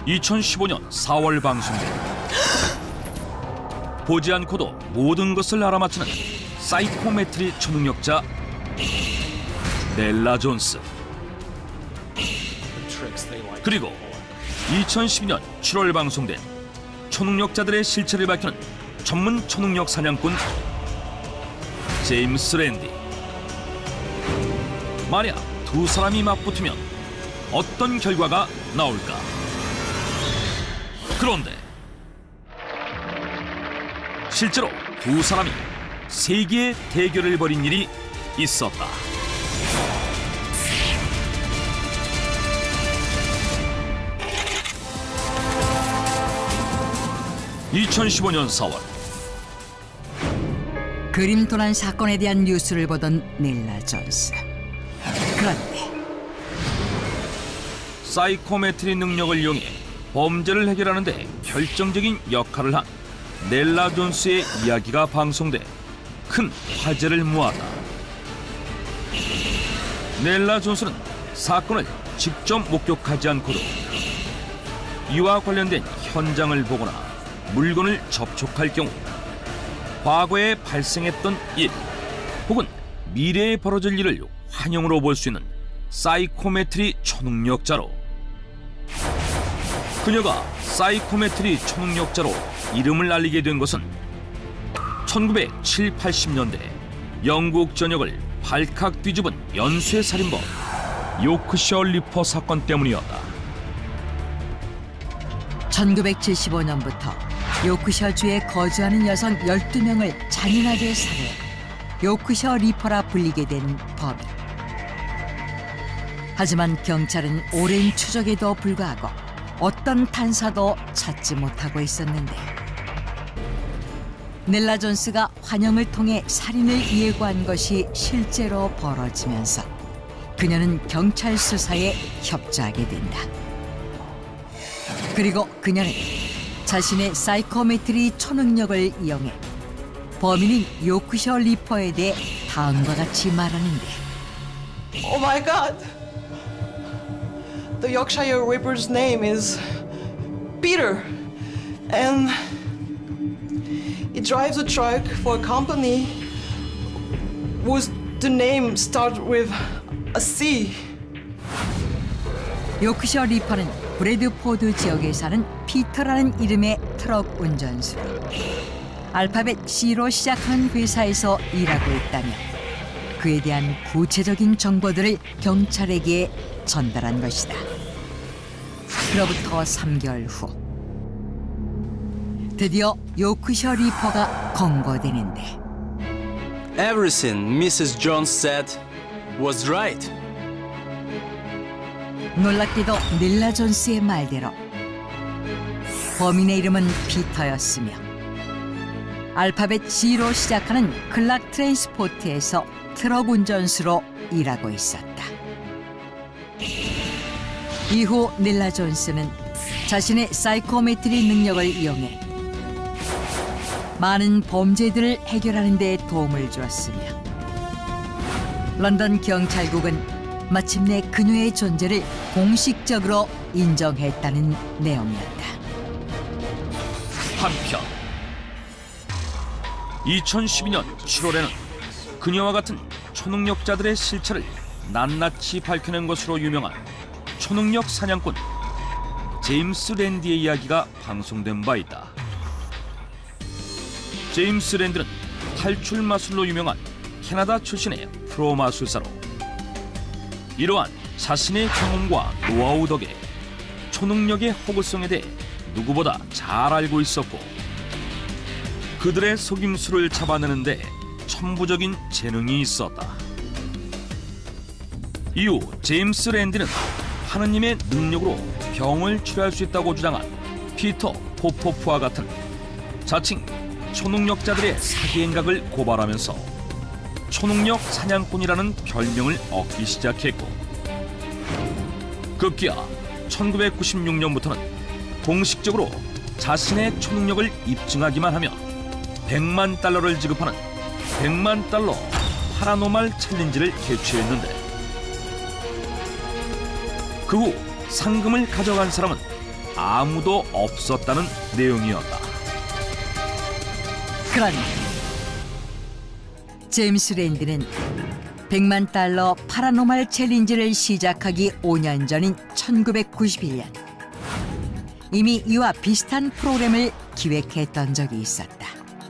2015년 4월 방송된 보지 않고도 모든 것을 알아맞히는 사이코메트리 초능력자 넬라 존스. 그리고 2012년 7월 방송된 초능력자들의 실체를 밝히는 전문 초능력 사냥꾼 제임스 랜디. 만약 두 사람이 맞붙으면 어떤 결과가 나올까? 그런데 실제로 두 사람이 세기의 대결을 벌인 일이 있었다. (2015년 4월) 그림도난 사건에 대한 뉴스를 보던 넬라 존스. 그런데 사이코메트리 능력을 이용해 범죄를 해결하는 데 결정적인 역할을 한 넬라 존스의 이야기가 방송돼 큰 화제를 모았다. 넬라 존스는 사건을 직접 목격하지 않고도 이와 관련된 현장을 보거나 물건을 접촉할 경우 과거에 발생했던 일 혹은 미래에 벌어질 일을 환영으로 볼 수 있는 사이코메트리 초능력자로, 그녀가 사이코메트리 초능력자로 이름을 알리게 된 것은 1970, 80년대 영국 전역을 발칵 뒤집은 연쇄 살인범 요크셔 리퍼 사건 때문이었다. 1975년부터 요크셔주에 거주하는 여성 12명을 잔인하게 살해 요크셔 리퍼라 불리게 된 범인. 하지만 경찰은 오랜 추적에도 불구하고 어떤 단서도 찾지 못하고 있었는데, 넬라 존스가 환영을 통해 살인을 예고한 것이 실제로 벌어지면서 그녀는 경찰 수사에 협조하게 된다. 그리고 그녀는 자신의 사이코메트리 초능력을 이용해 범인인 요크셔 리퍼에 대해 다음과 같이 말하는데, Oh my God! The Yorkshire Ripper's name is Peter, and he drives a truck for a company whose the name starts with a C. 요크셔 리퍼는 브래드포드 지역에 사는 피터라는 이름의 트럭 운전수로 알파벳 C로 시작하는 회사에서 일하고 있다며 그에 대한 구체적인 정보들을 경찰에게 전달한 것이다. 그로부터 3개월 후 드디어 요크셔 리퍼가 검거되는데, Everything Mrs. Jones said was right. 놀랍게도 넬라 존스의 말대로 범인의 이름은 피터였으며 알파벳 G로 시작하는 클락 트랜스포트에서 트럭 운전수로 일하고 있었다. 이후 넬라 존스는 자신의 사이코메트리 능력을 이용해 많은 범죄들을 해결하는 데 도움을 주었으며 런던 경찰국은 마침내 그녀의 존재를 공식적으로 인정했다는 내용이었다. 한편 2012년 7월에는 그녀와 같은 초능력자들의 실체를 낱낱이 밝혀낸 것으로 유명한 초능력 사냥꾼 제임스 랜디의 이야기가 방송된 바 있다. 제임스 랜디는 탈출 마술로 유명한 캐나다 출신의 프로 마술사로 이러한 자신의 경험과 노하우 덕에 초능력의 허구성에 대해 누구보다 잘 알고 있었고 그들의 속임수를 잡아내는 데 천부적인 재능이 있었다. 이후 제임스 랜디는 하느님의 능력으로 병을 치료할 수 있다고 주장한 피터 포포프와 같은 자칭 초능력자들의 사기 행각을 고발하면서 초능력 사냥꾼이라는 별명을 얻기 시작했고, 급기야 1996년부터는 공식적으로 자신의 초능력을 입증하기만 하면 100만 달러를 지급하는 100만 달러 파라노말 챌린지를 개최했는데, 그 후 상금을 가져간 사람은 아무도 없었다는 내용이었다. 그런데 제임스 랜디는 100만 달러 파라노멀 챌린지를 시작하기 5년 전인 1991년 이미 이와 비슷한 프로그램을 기획했던 적이 있었다.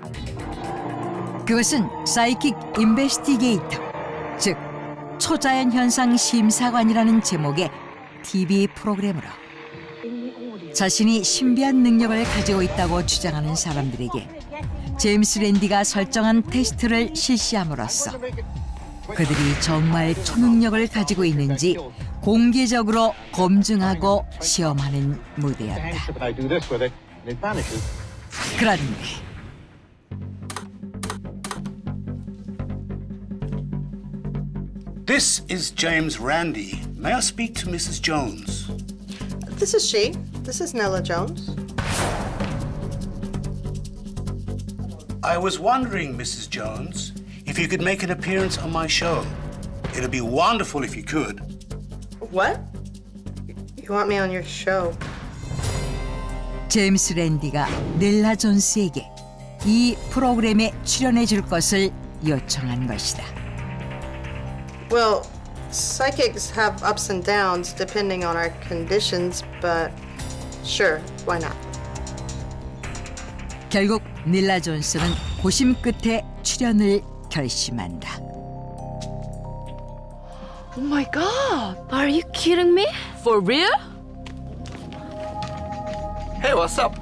그것은 사이킥 인베스티게이터, 즉 초자연 현상 심사관이라는 제목의 TV 프로그램으로 자신이 신비한 능력을 가지고 있다고 주장하는 사람들에게 제임스 랜디가 설정한 테스트를 실시함으로써 그들이 정말 초능력을 가지고 있는지 공개적으로 검증하고 시험하는 무대였다. 그런데 This is James Randi. May I speak to Mrs. Jones? This is she. This is Nella Jones. I was wondering, Mrs. Jones, if you could make an appearance on my show. It'd be wonderful if you could. What? You want me on your show? 제임스 랜디가 넬라 존스에게 이 프로그램에 출연해 줄 것을 요청한 것이다. Well, psychics have ups and downs depending on our conditions, but sure, why not? 결국 넬라 존스는 고심 끝에 출연을 결심한다. Oh my god! Are you kidding me? For real? Hey, what's up?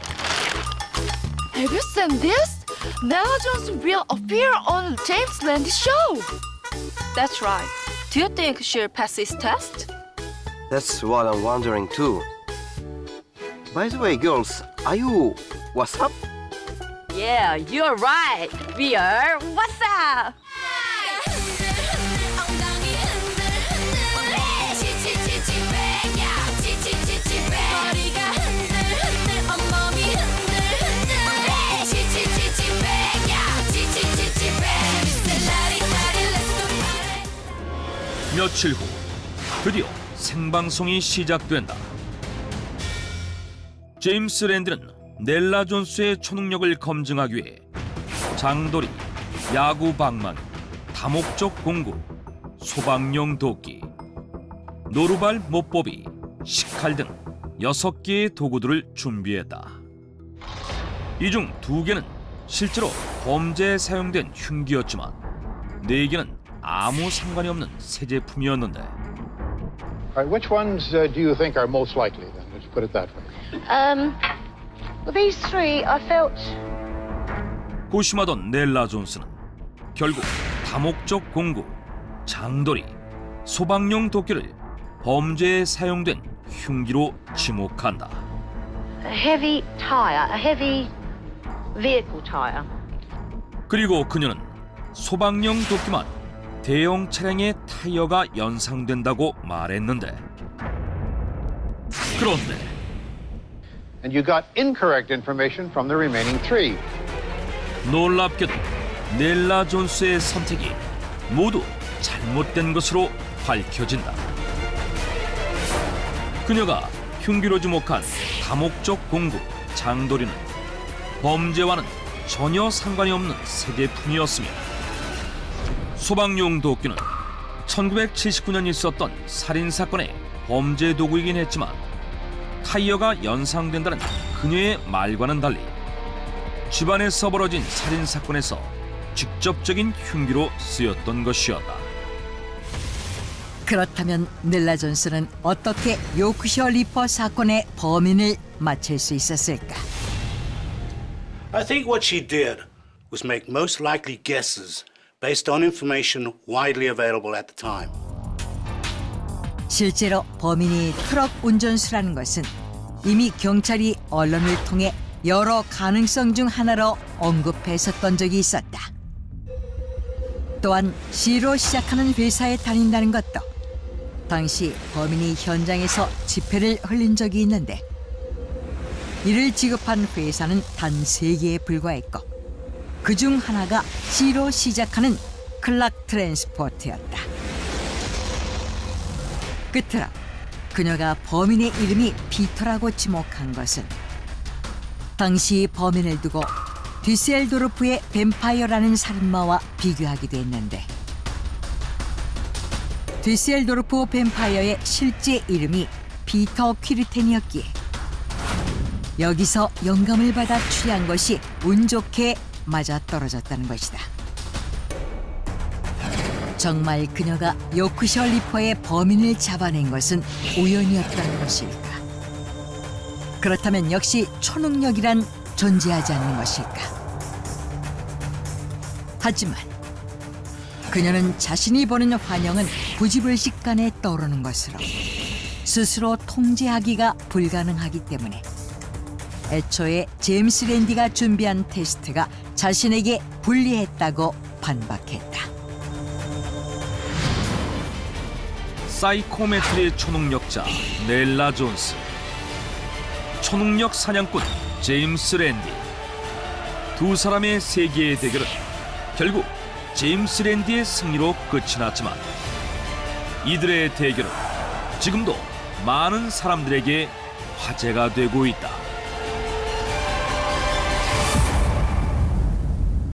Have you seen this? Nella Jones will appear on James Landy's show. That's right. Do you think she'll pass this test? That's what I'm wondering too. By the way, girls, are you what's up? Yeah, you're right. We are. What's up? 며칠 후 드디어 생방송이 시작된다. 제임스 랜디는 넬라 존스의 초능력을 검증하기 위해 장돌이, 야구 방망이, 다목적 공구, 소방용 도끼, 노루발 못보비, 식칼 등 6개의 도구들을 준비했다. 이 중 2개는 실제로 범죄에 사용된 흉기였지만 4개는 아무 상관이 없는 새 제품이었는데. Which ones do you think are most likely then? Let's put it that way. Well, these three I felt. 고심하던 넬라 존스는 결국 다목적 공구, 장돌이, 소방용 도끼를 범죄에 사용된 흉기로 지목한다. A heavy tire, a heavy vehicle tire. 그리고 그녀는 소방용 도끼만 대형 차량의 타이어가 연상된다고 말했는데, 그런데 And you got incorrect information from the remaining three. 놀랍게도 넬라 존스의 선택이 모두 잘못된 것으로 밝혀진다. 그녀가 흉기로 지목한 다목적 공구, 장도리는 범죄와는 전혀 상관이 없는 새 제품이었으며, 소방용 도끼는 1979년 있었던 살인사건의 범죄 도구이긴 했지만 타이어가 연상된다는 그녀의 말과는 달리 집안에서 벌어진 살인사건에서 직접적인 흉기로 쓰였던 것이었다. 그렇다면 넬라 존스는 어떻게 요크셔 리퍼 사건의 범인을 맞힐 수 있었을까? I think what she did was make most likely guesses based on information widely available at the time. 실제로 범인이 트럭 운전수라는 것은 이미 경찰이 언론을 통해 여러 가능성 중 하나로 언급했었던 적이 있었다. 또한 C로 시작하는 회사에 다닌다는 것도 당시 범인이 현장에서 지폐를 흘린 적이 있는데 이를 지급한 회사는 단 3개에 불과했고 그중 하나가 C로 시작하는 클락 트랜스포트였다. 끝으로 그녀가 범인의 이름이 피터라고 지목한 것은 당시 범인을 두고 뒤셀도르프의 뱀파이어라는 살인마와 비교하기도 했는데, 뒤셀도르프 뱀파이어의 실제 이름이 피터 퀴르텐이었기에 여기서 영감을 받아 추리한 것이 운 좋게 맞아떨어졌다는 것이다. 정말 그녀가 요크셔 리퍼의 범인을 잡아낸 것은 우연이었다는 것일까? 그렇다면 역시 초능력이란 존재하지 않는 것일까? 하지만 그녀는 자신이 보는 환영은 부지불식간에 떠오르는 것으로 스스로 통제하기가 불가능하기 때문에 애초에 제임스 랜디가 준비한 테스트가 자신에게 불리했다고 반박했다. 사이코메트리의 초능력자 넬라 존스, 초능력 사냥꾼 제임스 랜디. 두 사람의 세계의 대결은 결국 제임스 랜디의 승리로 끝이 났지만 이들의 대결은 지금도 많은 사람들에게 화제가 되고 있다.